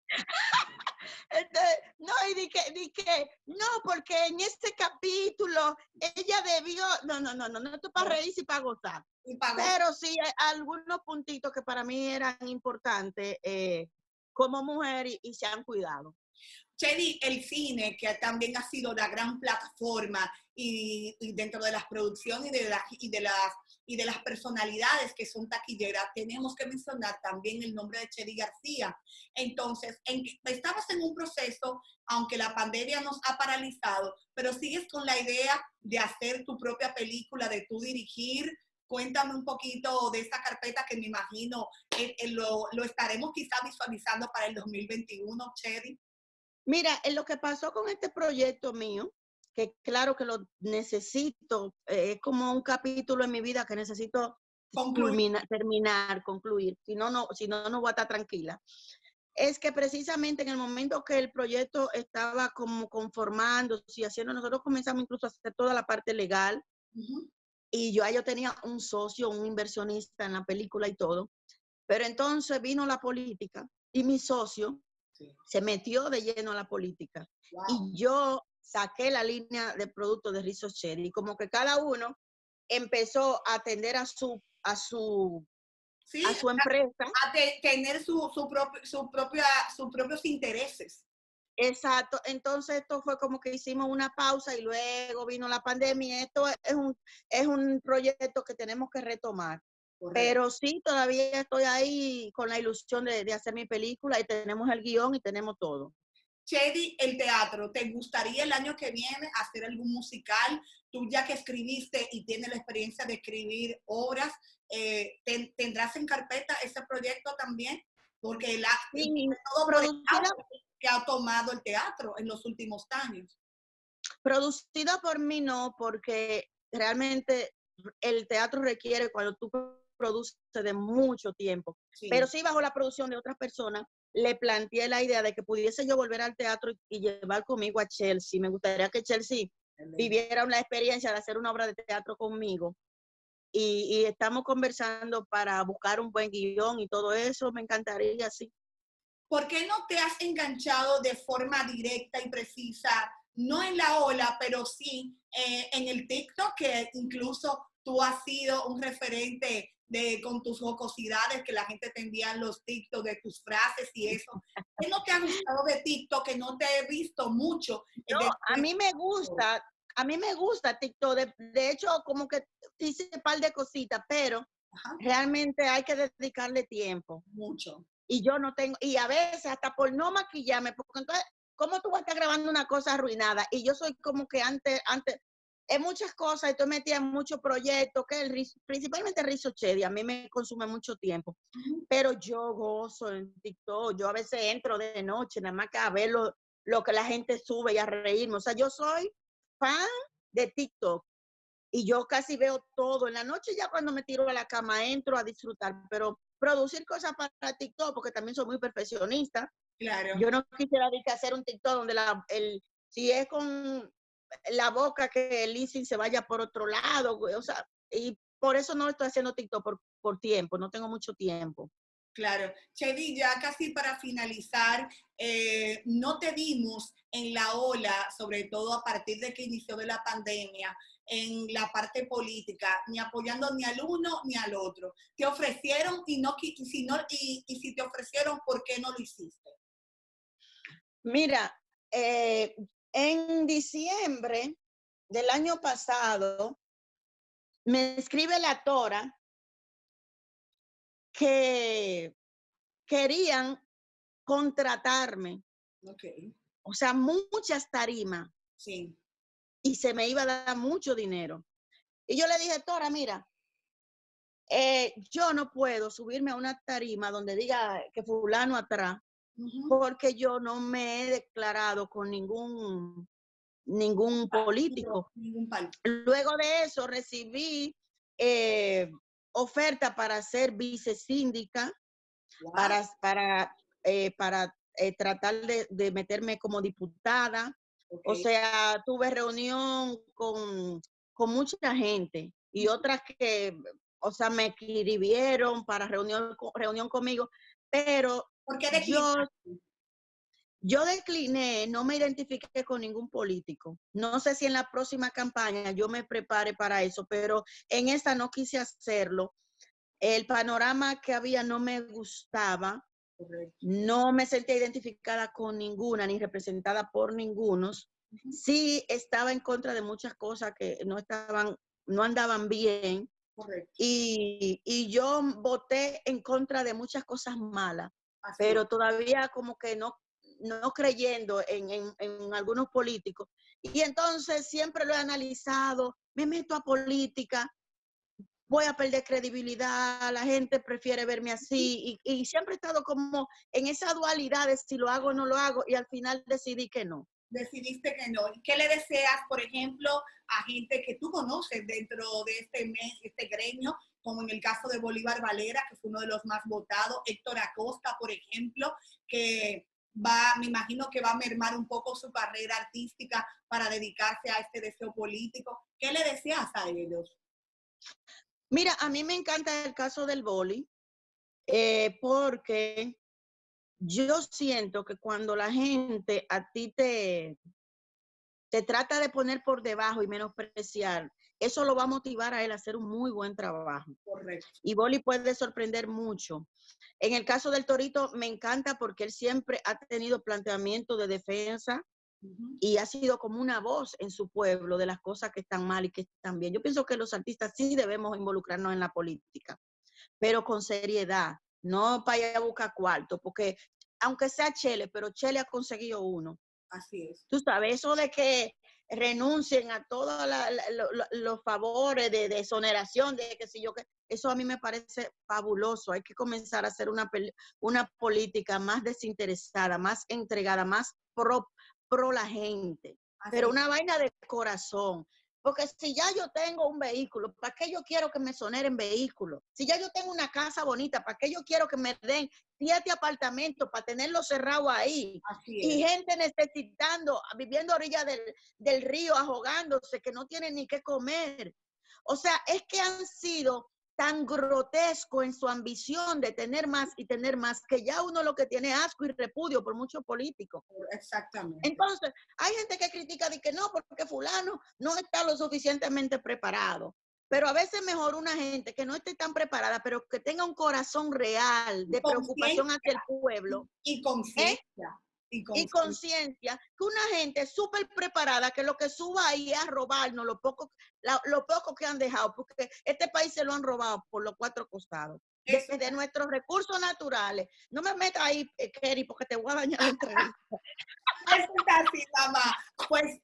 No, y no, porque en este capítulo ella debió, no, esto es para reírse y para gozar. Pero sí hay algunos puntitos que para mí eran importantes como mujer y se han cuidado. Chedi, el cine, que también ha sido la gran plataforma y dentro de las producciones y de las personalidades que son taquilleras, tenemos que mencionar también el nombre de Chedi García. Entonces, estamos en un proceso, aunque la pandemia nos ha paralizado, pero sigues con la idea de hacer tu propia película, de tú dirigir. Cuéntame un poquito de esa carpeta que me imagino lo estaremos quizá visualizando para el 2021, Chedi. Mira, en lo que pasó con este proyecto mío, que claro que lo necesito, es como un capítulo en mi vida que necesito Concluir. concluir, si no, no voy a estar tranquila. Es que precisamente en el momento que el proyecto estaba como conformándose y haciendo, nosotros comenzamos incluso a hacer toda la parte legal, Ujú. y yo tenía un socio, un inversionista en la película y todo, pero entonces vino la política y mi socio Sí. se metió de lleno a la política. Wow. Y yo saqué la línea de productos de Rizzo Cherry, y como que cada uno empezó a atender a su Sí, empresa. a tener sus propios intereses. Exacto. Entonces esto fue como que hicimos una pausa y luego vino la pandemia. Esto es un proyecto que tenemos que retomar. Correcto. Pero sí, todavía estoy ahí con la ilusión de hacer mi película, y tenemos el guión y tenemos todo. Chedi, el teatro, ¿te gustaría el año que viene hacer algún musical? Tú ya que escribiste y tienes la experiencia de escribir obras, ¿tendrás en carpeta ese proyecto también? Porque Sí, todo por el producida, auge que ha tomado el teatro en los últimos años. producida por mí no, porque realmente el teatro requiere, cuando tú produces, de mucho tiempo. Sí. Pero sí, bajo la producción de otras personas, le planteé la idea de que pudiese yo volver al teatro y llevar conmigo a Chelsea. Me gustaría que Chelsea viviera la experiencia de hacer una obra de teatro conmigo. Y estamos conversando para buscar un buen guión y todo eso. Me encantaría, sí. ¿Por qué no te has enganchado de forma directa y precisa, no en la ola, pero sí en el TikTok, que incluso tú has sido un referente con tus jocosidades, que la gente te envía los TikTok de tus frases y eso? ¿Qué no te ha gustado de TikTok, que no te he visto mucho? No, a mí me gusta TikTok. De hecho, como que hice un par de cositas, pero Ajá. realmente hay que dedicarle tiempo. Mucho. Y yo no tengo, y a veces hasta por no maquillarme, porque entonces, ¿cómo tú vas a estar grabando una cosa arruinada? Y yo soy como que antes, en muchas cosas, estoy metida en muchos proyectos, principalmente Rizzo Cherry, a mí me consume mucho tiempo. Pero yo gozo en TikTok, yo a veces entro de noche, nada más que a ver lo que la gente sube y a reírme. O sea, yo soy fan de TikTok. Y yo casi veo todo. En la noche, ya cuando me tiro a la cama, entro a disfrutar, pero producir cosas para TikTok, porque también soy muy perfeccionista. Claro. Yo no quisiera hacer un TikTok donde si es con la boca, que el leasing se vaya por otro lado, o sea, y por eso no estoy haciendo TikTok por tiempo, no tengo mucho tiempo. Claro. Chedi, ya casi para finalizar, no te vimos en la ola, sobre todo a partir de que inició de la pandemia, en la parte política, ni apoyando ni al uno ni al otro. Te ofrecieron y si te ofrecieron, ¿por qué no lo hiciste? Mira, en diciembre del año pasado, me escribe la Tora que querían contratarme. Ok. O sea, muchas tarimas. Sí. Y se me iba a dar mucho dinero. Y yo le dije, Tora, mira, yo no puedo subirme a una tarima donde diga que fulano atrás, porque yo no me he declarado con ningún político. Ningún palo. Luego de eso recibí oferta para ser vicesíndica, Wow. para tratar de meterme como diputada. Okay. O sea, tuve reunión con mucha gente y otras que, o sea, me escribieron para reunión conmigo, pero ¿Por qué declinaste? yo decliné, no me identifiqué con ningún político. No sé si en la próxima campaña yo me prepare para eso, pero en esta no quise hacerlo. El panorama que había no me gustaba. Correcto. No me sentía identificada con ninguna, ni representada por ningunos. Sí estaba en contra de muchas cosas que no andaban bien. Correcto. Y yo voté en contra de muchas cosas malas, pero todavía como que no creyendo en algunos políticos. Y entonces siempre lo he analizado, me meto a política, voy a perder credibilidad, la gente prefiere verme así, y siempre he estado como en esa dualidad de si lo hago o no lo hago, y al final decidí que no. Decidiste que no. ¿Y qué le deseas, por ejemplo, a gente que tú conoces dentro de este gremio, como en el caso de Bolívar Valera, que fue uno de los más votados, Héctor Acosta, por ejemplo, que me imagino que va a mermar un poco su carrera artística para dedicarse a este deseo político? ¿Qué le deseas a ellos? Mira, a mí me encanta el caso del boli, porque yo siento que cuando la gente a ti te trata de poner por debajo y menospreciar, eso lo va a motivar a él a hacer un muy buen trabajo. Correcto. Y Boli puede sorprender mucho. En el caso del Torito me encanta porque él siempre ha tenido planteamiento de defensa y ha sido como una voz en su pueblo de las cosas que están mal y que están bien. Yo pienso que los artistas sí debemos involucrarnos en la política, pero con seriedad, no para ir a buscar cuarto, porque aunque sea Chele, pero Chele ha conseguido uno. Así es. Tú sabes, eso de que renuncien a todos los favores de exoneración, de que si yo que eso a mí me parece fabuloso. Hay que comenzar a hacer una política más desinteresada, más entregada, más pro la gente, pero una vaina de corazón. Porque si ya yo tengo un vehículo, ¿para qué yo quiero que me exoneren vehículos? Si ya yo tengo una casa bonita, ¿para qué yo quiero que me den 7 apartamentos para tenerlos cerrados ahí? Y gente necesitando, viviendo a orilla del río, ahogándose, que no tienen ni qué comer. O sea, es que han sido tan grotesco en su ambición de tener más y tener más, que ya uno lo que tiene asco y repudio por muchos políticos. Exactamente. Entonces, hay gente que critica de que no, porque fulano no está lo suficientemente preparado. Pero a veces mejor una gente que no esté tan preparada, pero que tenga un corazón real de preocupación hacia el pueblo. Y conciencia. Y conciencia, que una gente súper preparada, que lo que suba ahí es a robarnos lo poco que han dejado, porque este país se lo han robado por los 4 costados. Desde nuestros recursos naturales. No me metas ahí, Kerry, porque te voy a dañar la entrevista. Eso está así, mamá. Pues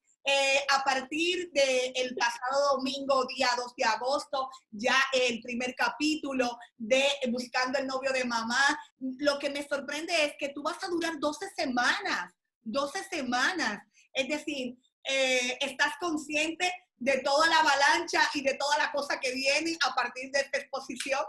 a partir del pasado domingo, día 2 de agosto, ya el primer capítulo de Buscando el novio de mamá. Lo que me sorprende es que tú vas a durar 12 semanas. 12 semanas. Es decir, estás consciente de toda la avalancha y de toda la cosa que viene a partir de esta exposición.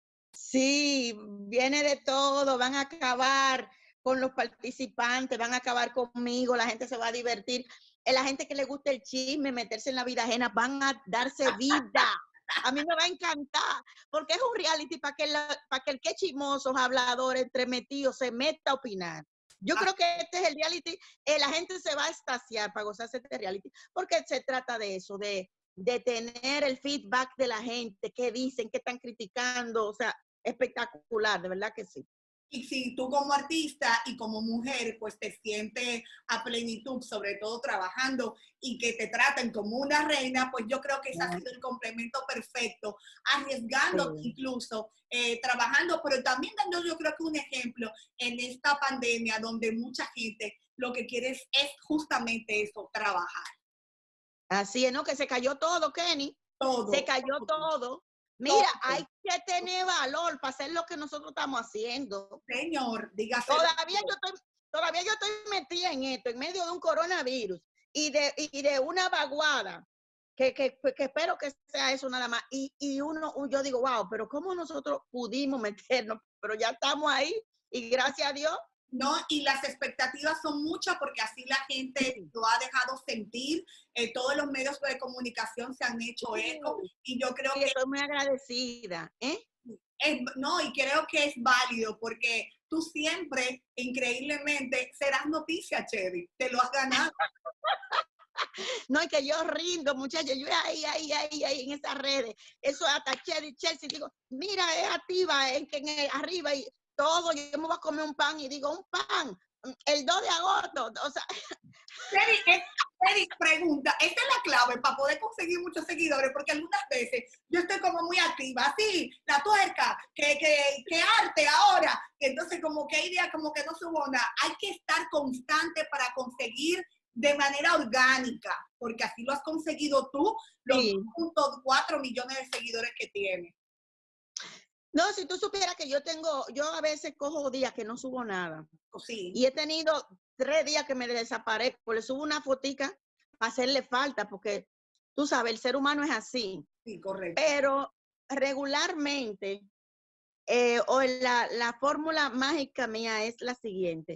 Sí, viene de todo, van a acabar con los participantes, van a acabar conmigo, la gente se va a divertir. La gente que le gusta el chisme, meterse en la vida ajena, van a darse vida. A mí me va a encantar, porque es un reality para que el que chismosos, habladores, entremetidos, se meta a opinar. Yo creo que este es el reality, la gente se va a extasiar para gozarse de este reality, porque se trata de eso, de tener el feedback de la gente, qué dicen, qué están criticando, o sea, espectacular, de verdad que sí. Y si tú como artista y como mujer, pues te sientes a plenitud, sobre todo trabajando y que te traten como una reina, pues yo creo que ese ha sido el complemento perfecto, arriesgando incluso, trabajando, pero también dando yo creo que un ejemplo en esta pandemia donde mucha gente lo que quiere es justamente eso, trabajar. Así es, ¿no? Que se cayó todo, Kenny. Todo. Se cayó todo. Mira, hay que tener valor para hacer lo que nosotros estamos haciendo. Señor, dígase. Todavía yo estoy metida en esto, en medio de un coronavirus y de una vaguada, que espero que sea eso nada más. Y yo digo, wow, pero ¿cómo nosotros pudimos meternos? Pero ya estamos ahí y gracias a Dios. ¿No? Y las expectativas son muchas porque así la gente lo ha dejado sentir. Todos los medios de comunicación se han hecho eco y yo creo que estoy muy agradecida. No, y creo que es válido porque tú siempre, increíblemente, serás noticia, Chevy. Te lo has ganado. No, y que yo rindo, muchachos, yo ahí, en esas redes. Eso hasta Chelsea, digo, mira, es activa, arriba y todo, yo me voy a comer un pan y digo, un pan, el 2 de agosto, o sea. Eric pregunta, esta es la clave para poder conseguir muchos seguidores, porque algunas veces yo estoy como muy activa, así, la tuerca, que arte ahora, entonces como que hay días como que no subo nada, hay que estar constante para conseguir de manera orgánica, porque así lo has conseguido tú, los 2.4 millones de seguidores que tienes. No, si tú supieras que yo a veces cojo días que no subo nada. Sí. Y he tenido 3 días que me desaparezco, le subo una fotica para hacerle falta, porque tú sabes, el ser humano es así. Sí, correcto. Pero regularmente, la fórmula mágica mía es la siguiente.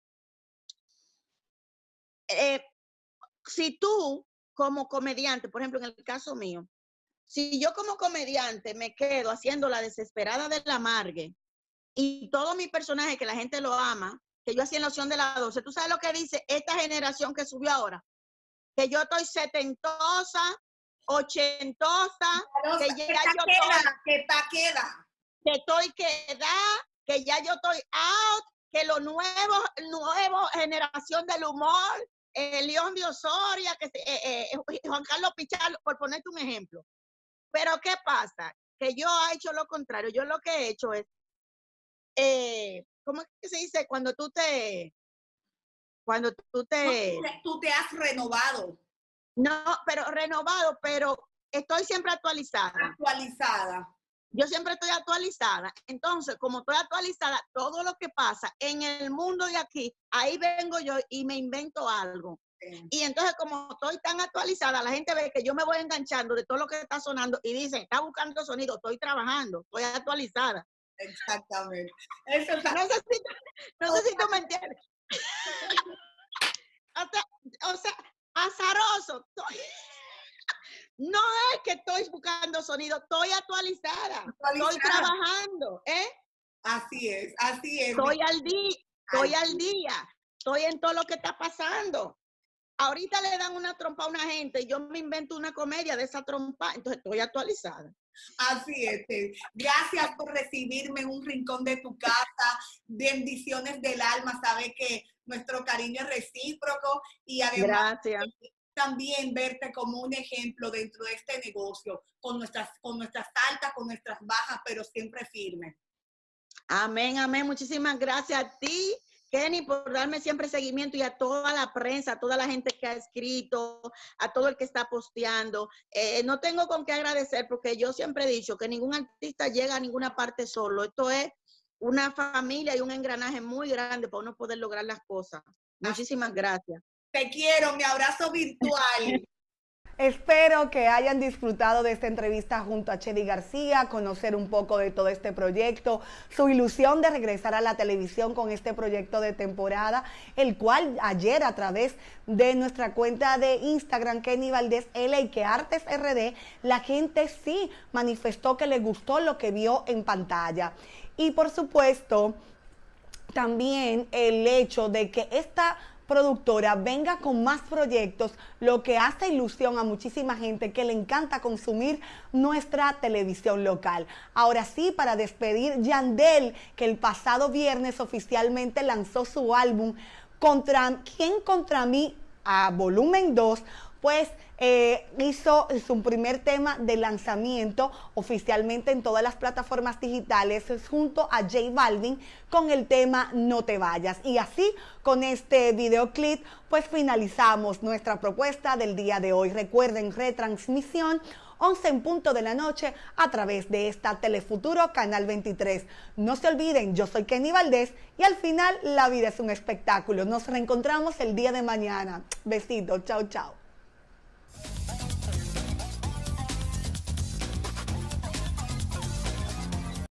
Si tú, como comediante, por ejemplo, en el caso mío, si yo como comediante me quedo haciendo la desesperada de la Margue y todo mi personaje que la gente lo ama, que yo hacía en la opción de la 12, ¿tú sabes lo que dice esta generación que subió ahora? Que yo estoy setentosa, ochentosa, que ya yo queda. Que estoy quedada, que ya yo estoy out, que lo nuevo generación del humor, León de Osoria, Juan Carlos Pichardo, por ponerte un ejemplo. Pero ¿qué pasa? Que yo he hecho lo contrario. Yo lo que he hecho es, ¿cómo es que se dice? Cuando tú te Tú te has renovado. No, pero renovado, pero estoy siempre actualizada. Yo siempre estoy actualizada. Entonces, como estoy actualizada, todo lo que pasa en el mundo de aquí, ahí vengo yo y me invento algo. Sí. Y entonces, como estoy tan actualizada, la gente ve que yo me voy enganchando de todo lo que está sonando y dicen, está buscando sonido, estoy trabajando, estoy actualizada. Exactamente. No sé si tú me entiendes. O sea, azaroso. No es que estoy buscando sonido, estoy actualizada. Estoy trabajando, Así es. Estoy al día, estoy en todo lo que está pasando. Ahorita le dan una trompa a una gente y yo me invento una comedia de esa trompa, entonces estoy actualizada. Así es. Gracias por recibirme en un rincón de tu casa. Bendiciones del alma. Sabe que nuestro cariño es recíproco y además también verte como un ejemplo dentro de este negocio, con nuestras altas, con nuestras bajas, pero siempre firme. Amén, amén. Muchísimas gracias a ti, Kenny, por darme siempre seguimiento, y a toda la prensa, a toda la gente que ha escrito, a todo el que está posteando. No tengo con qué agradecer, porque yo siempre he dicho que ningún artista llega a ninguna parte solo. Esto es una familia y un engranaje muy grande para uno poder lograr las cosas. Muchísimas gracias. Te quiero, mi abrazo virtual. Espero que hayan disfrutado de esta entrevista junto a Chedi García, conocer un poco de todo este proyecto, su ilusión de regresar a la televisión con este proyecto de temporada, el cual ayer a través de nuestra cuenta de Instagram, Kenny Valdés L y que Artes RD, la gente sí manifestó que le gustó lo que vio en pantalla. Y por supuesto, también el hecho de que esta productora venga con más proyectos, lo que hace ilusión a muchísima gente que le encanta consumir nuestra televisión local. Ahora sí, para despedir, Yandel, que el pasado viernes oficialmente lanzó su álbum ¿Quién contra mí? A volumen 2, pues hizo su primer tema de lanzamiento oficialmente en todas las plataformas digitales junto a J Balvin con el tema No Te Vayas. Y así, con este videoclip, pues finalizamos nuestra propuesta del día de hoy. Recuerden, retransmisión 11 en punto de la noche a través de esta Telefuturo Canal 23. No se olviden, yo soy Kenny Valdés y al final la vida es un espectáculo. Nos reencontramos el día de mañana. Besitos, chao, chao.